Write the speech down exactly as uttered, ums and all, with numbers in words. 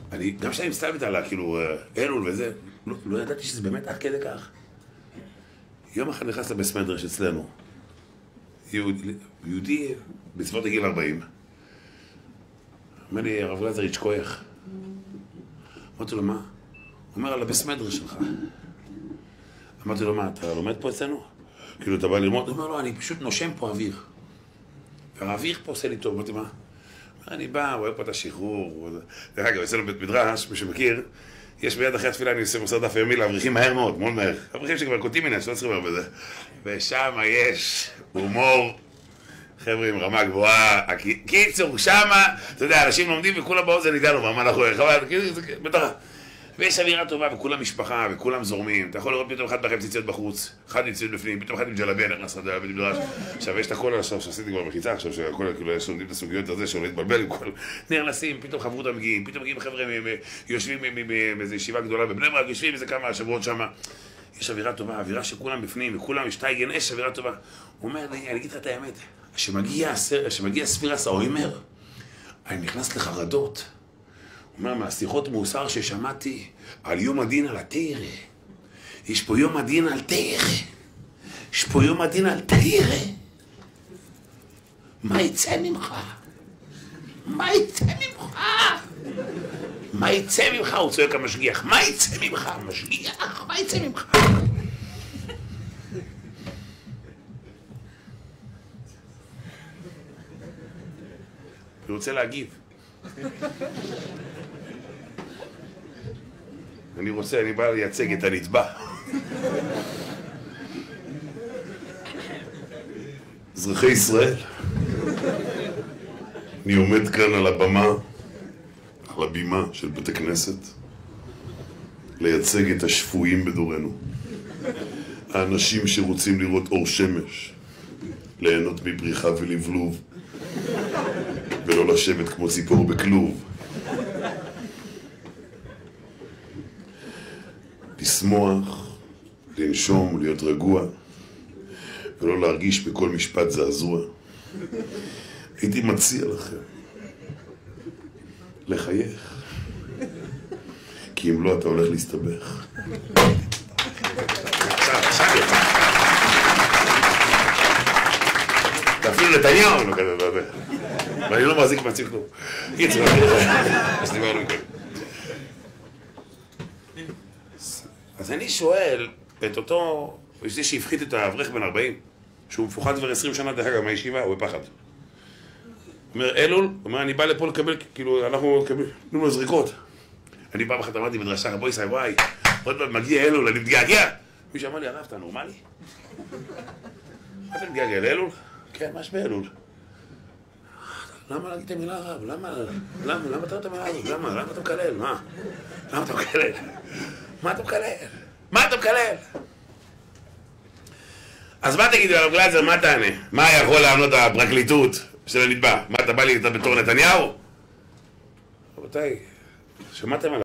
אני, גם כשאני מסתלבט עלה, כאילו, אלול וזה, לא, לא ידעתי שזה באמת עד כדי כך. יום אחד נכנס לבית מדרש אצלנו, יהודי, יהודי בסביבות הגיל ארבעים. אומר לי, הרב גלזר יצ'קוייך. אמרתי לו, מה? הוא אומר, על הבית מדרש שלך. אמרתי לו, מה, אתה לומד פה אצלנו? כאילו, אתה בא ללמוד? הוא אומר, לא, אני פשוט נושם פה אוויר. והאוויר פה עושה לי טוב. אמרתי, מה? אני בא, רואה פה את השחרור. דרך אגב, אצלנו בית מדרש, מי שמכיר, יש ביד אחרי התפילה, אני עושה מוסר דף יומי לאברכים מהר מאוד, מאוד מהר. אברכים שכבר קוטים מן, שלא צריכים הרבה בזה. ושם יש הומור, חבר'ה עם רמה גבוהה. קיצור, שמה, אתה יודע, אנשים לומדים וכולם באוזן הגענו, מה אנחנו חבל, בטח. ויש אווירה טובה, וכולם משפחה, וכולם זורמים. אתה יכול לראות פתאום אחד בכם ציציות בחוץ, אחד ציציות בפנים, פתאום אחד עם ג'לביה, נכנס לבית מדרש. עכשיו יש את הכל עכשיו, שעשיתי כבר מחיצה, עכשיו שהכל, כאילו, יש לומדים את הסוגיות הזה, שלא להתבלבל עם כל נרנסים, פתאום חברות מגיעים, פתאום מגיעים חבר'ה, יושבים מאיזו ישיבה גדולה בבני ברק, יושבים איזה כמה שבועות שמה. יש אווירה טובה, אווירה שכולם בפנים, וכולם יש טייגן, יש אווירה טובה. הוא אומר לי, אני אגיד לך את האמת, כשמגיע ספירס האוימר, אני נכנס לחרדות. הוא אומר, מהשיחות מוסר ששמעתי על יום הדין על התירה. יש פה יום הדין על תירה. יש פה יום הדין על תירה. מה יצא ממך? מה יצא ממך? מה יצא ממך? הוא צועק המשגיח. מה יצא ממך? משגיח, מה יצא ממך? אני רוצה להגיב. אני רוצה, אני בא לייצג את הנתבע. אזרחי ישראל, אני עומד כאן על הבמה, על הבימה של בית הכנסת, לייצג את השפויים בדורנו. האנשים שרוצים לראות אור שמש, ליהנות מפריחה ולבלוב, ולא לשבת כמו ציפור בכלוב. לשמוח, לנשום, להיות רגוע, ולא להרגיש בכל משפט זעזוע. הייתי מציע לכם לחייך, כי אם לא אתה הולך להסתבך. אפילו נתניהו לא כזה, אתה יודע. ואני לא מחזיק מעצים כלום. קיצור, אז דיברנו כאן. אז אני שואל את אותו, יש לי שהפחית את האברך בן ארבעים, שהוא מפוחד כבר עשרים שנה דרך אגב מהישיבה, הוא בפחד. הוא אומר, אלול, הוא אומר, אני בא לפה לקבל, כאילו, אנחנו נקבל, נו לו זריקות. אני פעם אחת אמרתי בדרשה, רבו ישראל, וואי, עוד פעם מגיע אלול, אני מתגעגע. מי שאמר לי, הרב, אתה נורמלי? אתה מתגעגע לאלול? כן, מה יש באלול? למה להגיד את המילה הרב? למה? למה? למה אתה לא את המילה הרב? למה? למה אתה מקלל? מה? למה אתה מקלל? מה אתה מקלל? מה אתה מקלל? אז מה תגידו, הרב גלזר, מה תענה? מה יכול לענות הפרקליטות של הנתבע? מה, אתה בא לי בתור נתניהו? רבותיי, שמעתם על